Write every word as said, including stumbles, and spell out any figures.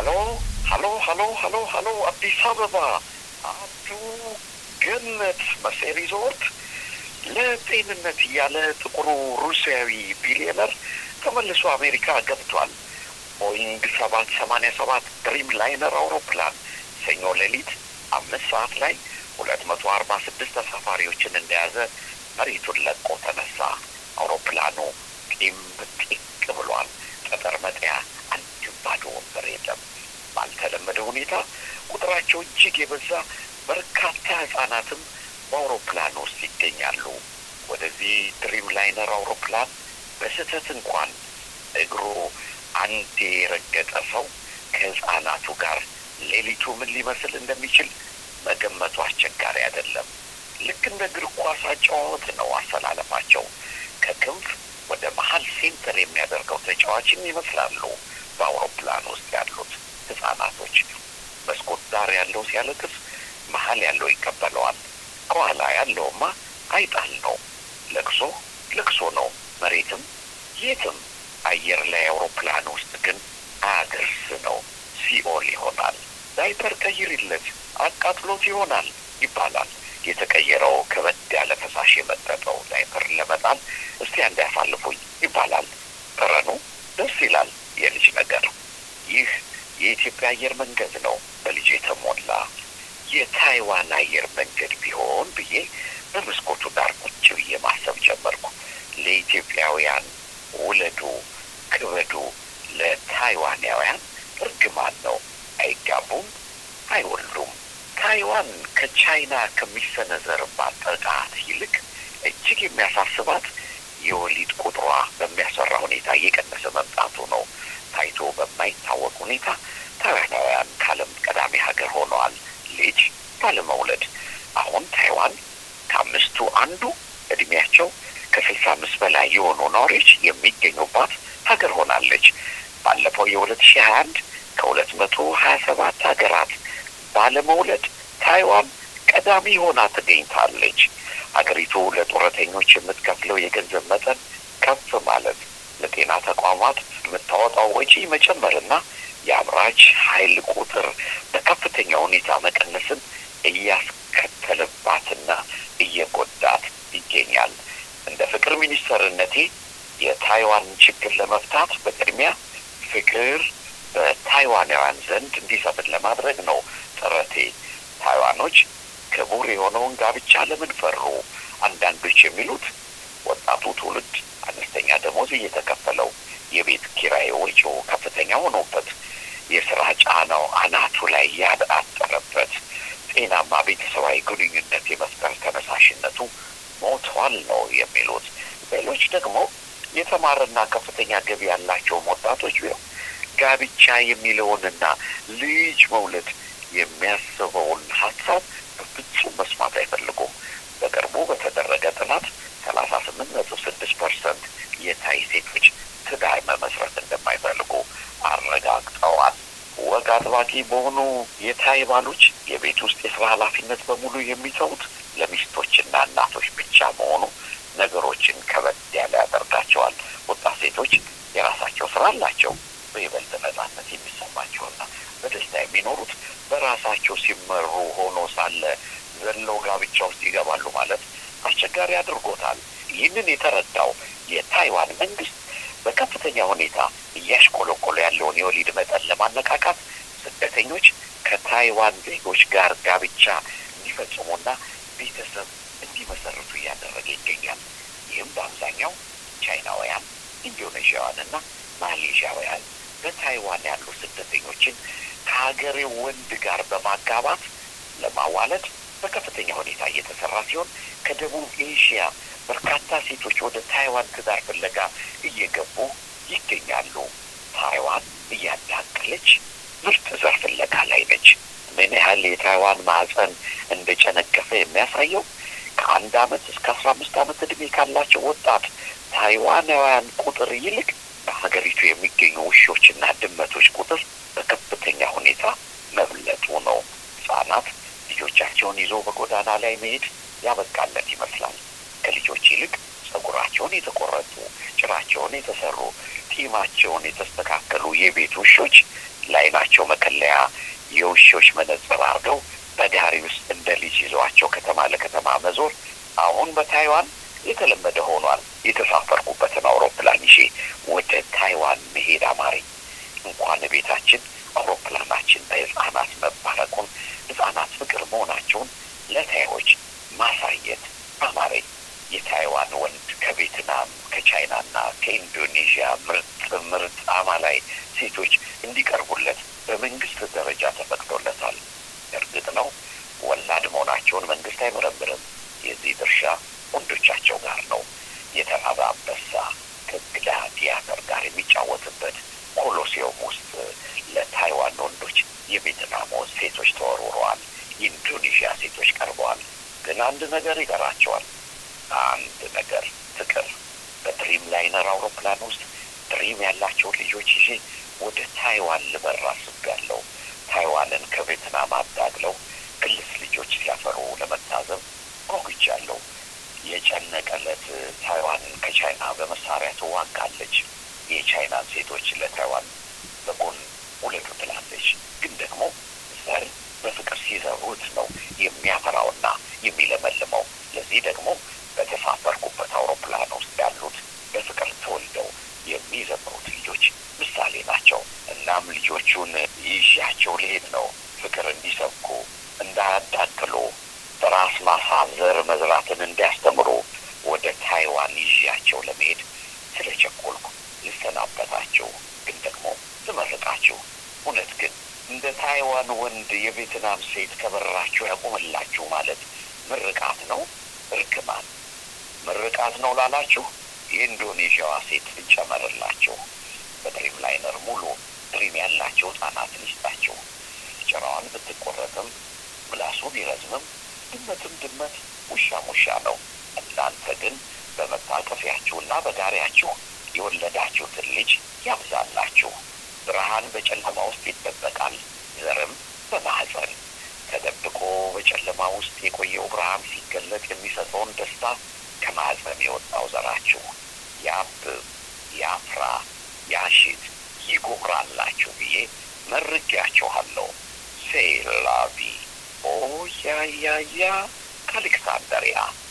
هلو هلو هلو هلو هلو أديس أبابا عبدو جنة مسي ريزورت لا ጤንነት ያለ ጥቁሩ ሩሲያዊ ቢሊየነር ተመልሶ አሜሪካ ገብቷል። ቦይንግ ሰባት ሰማንያ ሰባት ድሪም ላይነር አውሮፕላን ሰኞ ሌሊት አምስት ሰዓት ላይ ሁለት መቶ አርባ ስድስት ተሳፋሪዎችን እንደያዘ መሬቱን ለቆ ተነሳ። አውሮፕላኑ ጢም ጢቅ ብሏል። ጠጠር መጥያ አንድ ባዶ ወንበር የለም። ባልተለመደ ሁኔታ ቁጥራቸው እጅግ የበዛ በርካታ ህጻናትም በአውሮፕላኑ ውስጥ ይገኛሉ። ወደዚህ ድሪም ላይነር አውሮፕላን በስህተት እንኳን እግሩ አንዴ የረገጠ ሰው ከህጻናቱ ጋር ሌሊቱ ምን ሊመስል እንደሚችል መገመቱ አስቸጋሪ አይደለም። ልክ እንደ እግር ኳስ ጨዋታ ነው አሰላለፋቸው። ከክንፍ ወደ መሀል ሴንተር የሚያደርገው ተጫዋችን ይመስላሉ በአውሮፕላን ውስጥ ያሉት ህጻናቶች። መስኮት ዳር ያለው ሲያለቅስ መሀል ያለው ይቀበለዋል። ከኋላ ያለውማ አይጣል ነው። ለቅሶ ለቅሶ ነው። መሬትም የትም አየር ላይ አውሮፕላን ውስጥ ግን አገርስ ነው። ሲኦል ይሆናል። ዳይፐር ቀይርለት አቃጥሎት ይሆናል ይባላል። የተቀየረው ከበድ ያለ ፈሳሽ የመጠጠው ዳይፐር ለመጣል እስቲ አንድ ያሳልፉኝ ይባላል። ጠረኑ ደስ ይላል። የልጅ ነገር። ይህ የኢትዮጵያ አየር መንገድ ነው በልጅ የተሞላ። የታይዋን አየር መንገድ ቢሆን ብዬ በመስኮቱ ዳር ቁጭ ብዬ ማሰብ ጀመርኩ። ለኢትዮጵያውያን ውለዱ ክበዱ፣ ለታይዋናውያን እርግማን ነው። አይጋቡም፣ አይወልዱም። ታይዋን ከቻይና ከሚሰነዘርባት ጥቃት ይልቅ እጅግ የሚያሳስባት የወሊድ ቁጥሯ በሚያሰራ ሁኔታ እየቀነሰ መምጣቱ ነው። ታይቶ በማይታወቅ ሁኔታ ታይዋናውያን ከዓለም ቀዳሚ ሀገር ሆነዋል ልጅ ባለመውለድ። አሁን ታይዋን ከአምስቱ አንዱ እድሜያቸው ከስልሳ አምስት በላይ የሆኑ ነዋሪዎች የሚገኙባት ሀገር ሆናለች። ባለፈው የሁለት ሺህ ሀያ አንድ ከሁለት መቶ ሀያ ሰባት ሀገራት ባለመውለድ ታይዋን ቀዳሚ ሆና ተገኝታለች። ሀገሪቱ ለጡረተኞች የምትከፍለው የገንዘብ መጠን ከፍ ማለት፣ ለጤና ተቋማት የምታወጣው ወጪ መጨመርና የአምራች ኃይል ቁጥር በከፍተኛ ሁኔታ መቀነስን እያስከተለባትና እየጎዳት ይገኛል። እንደ ፍቅር ሚኒስተርነቴ የታይዋን ችግር ለመፍታት በቅድሚያ ፍቅር በታይዋናውያን ዘንድ እንዲሰፍን ለማድረግ ነው ጥረቴ። ታይዋኖች ክቡር የሆነውን ጋብቻ ለምን ፈሩ? አንዳንዶች የሚሉት ወጣቱ ትውልድ አነስተኛ ደሞዝ እየተከፈለው የቤት ኪራይ ወጪው ከፍተኛ ሆኖበት የስራ ጫናው አናቱ ላይ ያዳጠረበት ጤናማ ቤተሰባዊ ግንኙነት የመፍጠር ተነሳሽነቱ ሞቷል ነው የሚሉት። ሌሎች ደግሞ የተማረና ከፍተኛ ገቢ ያላቸው ወጣቶች ቢሆን ጋብቻ የሚለውንና ልጅ መውለድ የሚያስበውን ሀሳብ በፍጹም መስማት አይፈልጉም። በቅርቡ በተደረገ ጥናት ሰላሳ ስምንት ነጥብ ስድስት ፐርሰንት የታይ ሴቶች ትዳር መመስረት እንደማይፈልጉ አረጋግጠዋል። ወግ አጥባቂ በሆኑ የታይ ባሎች የቤት ውስጥ የስራ ኃላፊነት በሙሉ የሚተውት ለሚስቶችና እናቶች ብቻ መሆኑ ነገሮችን ከበድ ያለ ያደርጋቸዋል። ወጣት ሴቶች የራሳቸው ስራ አላቸው። በይበልጥ ነጻነት የሚሰማቸውና በደስታ የሚኖሩት በራሳቸው ሲመሩ ሆኖ ሳለ ዘለው ጋብቻ ውስጥ ይገባሉ ማለት አስቸጋሪ አድርጎታል። ይህንን የተረዳው የታይዋን መንግስት በከፍተኛ ሁኔታ እያሽቆለቆለ ያለውን የወሊድ መጠን ለማነቃቃት ስደተኞች ከታይዋን ዜጎች ጋር ጋብቻ እንዲፈጽሙና ቤተሰብ እንዲመሰርቱ እያደረገ ይገኛል። ይህም በአብዛኛው ቻይናውያን፣ ኢንዶኔዥያውያንና ማሌዥያውያን በታይዋን ያሉ ስደተኞችን ከሀገሬው ወንድ ጋር በማጋባት ለማዋለድ በከፍተኛ ሁኔታ እየተሰራ ሲሆን ከደቡብ ኤሽያ በርካታ ሴቶች ወደ ታይዋን ትዳር ፍለጋ እየገቡ ይገኛሉ። ታይዋን እያዳቀለች ምርጥ ዘር ፍለጋ ላይ ነች። ምን ያህል የታይዋን ማህፀን እንደጨነገፈ የሚያሳየው ከአንድ አመት እስከ አስራ አምስት አመት እድሜ ካላቸው ወጣት ታይዋናውያን ቁጥር ይልቅ በሀገሪቱ የሚገኙ ውሾችና ድመቶች ቁጥር በከፍተኛ ሁኔታ መብለጡ ነው። ህጻናት ልጆቻቸውን ይዞ በጎዳና ላይ መሄድ ያበቃለት ይመስላል። ከልጆች ይልቅ ጸጉራቸውን የተቆረጡ፣ ጭራቸውን የተሰሩ፣ ጢማቸውን የተስተካከሉ የቤት ውሾች ለዓይናቸው ውሾች መነጽር አድርገው በጋሪ ውስጥ እንደ ልጅ ይዘዋቸው ከተማ ለከተማ መዞር አሁን በታይዋን የተለመደ ሆኗል። የተሳፈርኩበትን አውሮፕላን ይዤ ወደ ታይዋን መሄድ አማረኝ። እንኳን ቤታችን አውሮፕላናችን በሕፃናት መባረኩን ሕፃናት ፍቅር መሆናቸውን ለታዮች ማሳየት አማረኝ። የታይዋን ወንድ ከቬትናም ከቻይናና ከኢንዶኔዥያ ምርጥ ምርጥ አማላይ ሴቶች እንዲቀርቡለት በመንግስት ደረጃ ተፈቅዶለታል። እርግጥ ነው ወላድ መሆናቸውን መንግስት አይመረምርም። የዚህ ድርሻ ወንዶቻቸው ጋር ነው። የተራበ አንበሳ ከግላዲያተር ጋር የሚጫወትበት ኮሎሲየም ውስጥ ለታይዋን ወንዶች የቬትናም ሴቶች ተወርውረዋል። የኢንዶኔዥያ ሴቶች ቀርበዋል። ግን አንድ ነገር ይቀራቸዋል። አንድ ነገር ፍቅር። በድሪም ላይነር አውሮፕላን ውስጥ ድሪም ያላቸው ልጆች ይዤ ወደ ታይዋን ልበር አስቤያለሁ። ታይዋንን ከቬትናም አዳግለው ግልጽ ልጆች ሲያፈሩ ለመታዘብ ጓጉቻለሁ። የጨነቀለት ታይዋንን ከቻይና በመሳሪያ ትዋጋለች። የቻይናን ሴቶች ለታይዋን በጎን ውለዱ ትላለች። ግን ደግሞ ዘር በፍቅር ሲዘሩት ነው የሚያፈራውና የሚለመልመው። ለዚህ ደግሞ በተሳፈርኩበት አውሮፕላን ውስጥ ያሉት በፍቅር ተወልደው የሚዘምሩት ልጆች ምሳሌ ናቸው። እናም ልጆቹን ይዣቸው ልሄድ ነው። ፍቅር እንዲሰብኩ፣ እንዳያዳክሉ፣ በራስ ማሳዘር መዝራትን እንዲያስተምሩ ወደ ታይዋን ይዣቸው ለመሄድ ስለቸኮልኩ ልሰናበታችሁ፣ ግን ደግሞ ልመርቃችሁ። እውነት ግን እንደ ታይዋን ወንድ የቬትናም ሴት ከበራችሁ ያቆምላችሁ ማለት ምርቃት ነው እርግማን? ምርቃት ነው ላላችሁ የኢንዶኔዥያዋ ሴት ልጨመርላችሁ። በድሪም ላይነር ሙሉ ድሪም ያላቸው ሕፃናት ልስጣችሁ። ጭራዋን ብትቆረጥም ምላሱ ቢረዝምም ድመትም ድመት ውሻም ውሻ ነው። እናንተ ግን በመታቀፊያችሁና በጋሪያችሁ የወለዳችሁትን ልጅ ያብዛላችሁ። ብርሃን በጨለማ ውስጥ ይደበቃል፣ ዘርም በማህፀን ተደብቆ በጨለማ ውስጥ የቆየው ብርሃን ሲገለጥ የሚሰጠውን ደስታ ከማህፀን የወጣው ዘራችሁ ያብብ፣ ያፍራ፣ ያሽት፣ ይጎራላችሁ ብዬ መርቄያችኋለሁ። ሴላቪ ኦ ያ ያ ያ ከአሌክሳንደሪያ